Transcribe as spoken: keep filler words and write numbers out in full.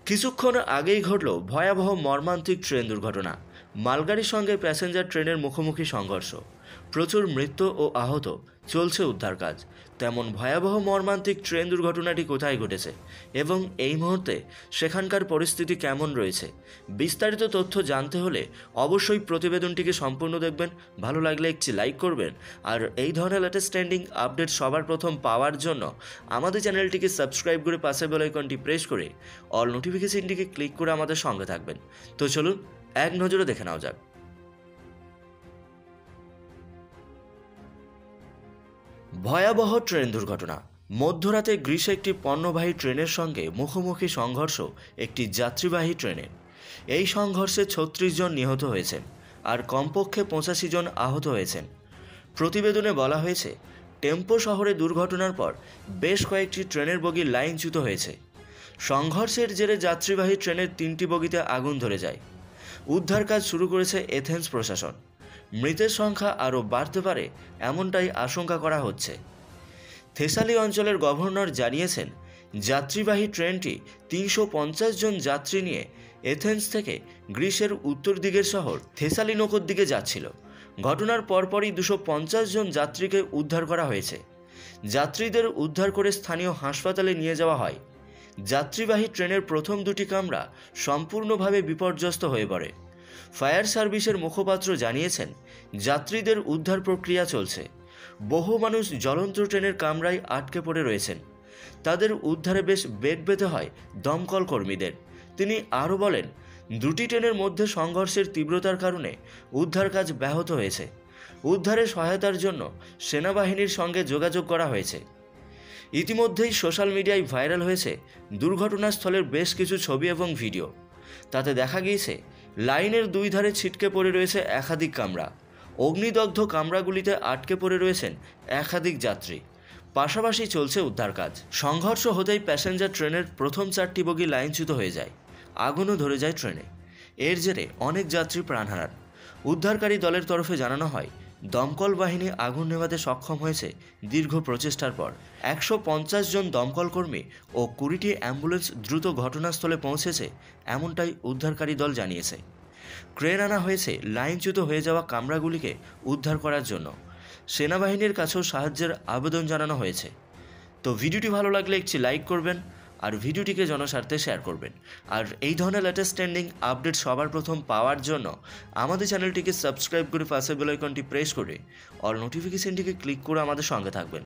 কিছুক্ষণ আগেই ঘটল ভয়াবহ মর্মান্তিক ট্রেন দুর্ঘটনা। মালগাড়ির সঙ্গে প্যাসেঞ্জার ট্রেনের মুখোমুখি সংঘর্ষ, প্রচুর মৃত্যু ও আহত, চলছে উদ্ধার কাজ। তেমন ভয়াবহ মর্মান্তিক ট্রেন দুর্ঘটনাটি কোথায় ঘটেছে এবং এই মুহূর্তে সেখানকার পরিস্থিতি কেমন রয়েছে, বিস্তারিত তথ্য জানতে হলে অবশ্যই প্রতিবেদনটিকে সম্পূর্ণ দেখবেন। ভালো লাগলে একটি লাইক করবেন, আর এই ধরনের লেটেস্ট ট্রেন্ডিং আপডেট সবার প্রথম পাওয়ার জন্য আমাদের চ্যানেলটিকে সাবস্ক্রাইব করে পাশে বেল আইকনটি প্রেস করে অল নোটিফিকেশনটিকে ক্লিক করে আমাদের সঙ্গে থাকবেন। তো চলুন এক নজরে দেখে নেওয়া যাক। ভয়াবহ ট্রেন দুর্ঘটনা। মধ্যরাতে গ্রিসে একটি পণ্যবাহী ট্রেনের সঙ্গে মুখোমুখি সংঘর্ষ একটি যাত্রীবাহী ট্রেনের। এই সংঘর্ষে ছত্রিশ জন নিহত হয়েছেন আর কমপক্ষে পঁচাশি জন আহত হয়েছেন। প্রতিবেদনে বলা হয়েছে, টেম্পো শহরে দুর্ঘটনার পর বেশ কয়েকটি ট্রেনের বগি লাইনচ্যুত হয়েছে। সংঘর্ষের জেরে যাত্রীবাহী ট্রেনের তিনটি বগিতে আগুন ধরে যায়। উদ্ধার কাজ শুরু করেছে এথেন্স প্রশাসন। মৃতের সংখ্যা আরও বাড়তে পারে এমনটাই আশঙ্কা করা হচ্ছে। থেসালি অঞ্চলের গভর্নর জানিয়েছেন, যাত্রীবাহী ট্রেনটি তিনশো পঞ্চাশ জন যাত্রী নিয়ে এথেন্স থেকে গ্রিসের উত্তর দিকের শহর থেসালিনোকোর দিকে যাচ্ছিল। ঘটনার পরপরই দুশো পঞ্চাশ জন যাত্রীকে উদ্ধার করা হয়েছে। যাত্রীদের উদ্ধার করে স্থানীয় হাসপাতালে নিয়ে যাওয়া হয়। যাত্রীবাহী ট্রেনের প্রথম দুটি কামরা সম্পূর্ণভাবে বিপর্যস্ত হয়ে পড়ে। ফায়ার সার্ভিসের মুখপাত্র জানিয়েছেন, যাত্রীদের উদ্ধার প্রক্রিয়া চলছে। বহু মানুষ জ্বলন্ত ট্রেনের কামরায় আটকে পড়ে রয়েছেন। তাদের উদ্ধারে বেশ বেগ পেতে হয় দমকল কর্মীদের। তিনি আরও বলেন, দুটি ট্রেনের মধ্যে সংঘর্ষের তীব্রতার কারণে উদ্ধার কাজ ব্যাহত হয়েছে। উদ্ধারে সহায়তার জন্য সেনাবাহিনীর সঙ্গে যোগাযোগ করা হয়েছে। ইতিমধ্যেই সোশ্যাল মিডিয়ায় ভাইরাল হয়েছে দুর্ঘটনাস্থলের বেশ কিছু ছবি এবং ভিডিও। তাতে দেখা গিয়েছে, লাইনের দুই ধারে ছিটকে পড়ে রয়েছে একাধিক কামরা। অগ্নিদগ্ধ কামরাগুলিতে আটকে পড়ে রয়েছেন একাধিক যাত্রী। পাশাপাশি চলছে উদ্ধার কাজ। সংঘর্ষ হতেই প্যাসেঞ্জার ট্রেনের প্রথম চারটি বগি লাইনচ্যুত হয়ে যায়। আগুনও ধরে যায় ট্রেনে। এর জেরে অনেক যাত্রী প্রাণ হারান। উদ্ধারকারী দলের তরফে জানানো হয়, দমকল বাহিনী আগুন নেভাতে সক্ষম হয়েছে দীর্ঘ প্রচেষ্টার পর। একশো পঞ্চাশ জন দমকল কর্মী ও কুড়িটি অ্যাম্বুলেন্স দ্রুত ঘটনাস্থলে পৌঁছেছে, এমনটাই উদ্ধারকারী দল জানিয়েছে। ক্রেন আনা হয়েছে লাইনচ্যুত হয়ে যাওয়া কামরাগুলিকে উদ্ধার করার জন্য। সেনাবাহিনীর কাছেও সাহায্যের আবেদন জানানো হয়েছে। তো ভিডিওটি ভালো লাগলে একটি লাইক করবেন, আর ভিডিওটিকে জনস্বার্থে শেয়ার করবেন। আর এই ধরনের লেটেস্ট ট্রেন্ডিং আপডেট সবার প্রথম পাওয়ার জন্য আমাদের চ্যানেলটিকে সাবস্ক্রাইব করে পাশে বেল আইকনটি প্রেস করে অল নোটিফিকেশনটিকে ক্লিক করে আমাদের সঙ্গে থাকবেন।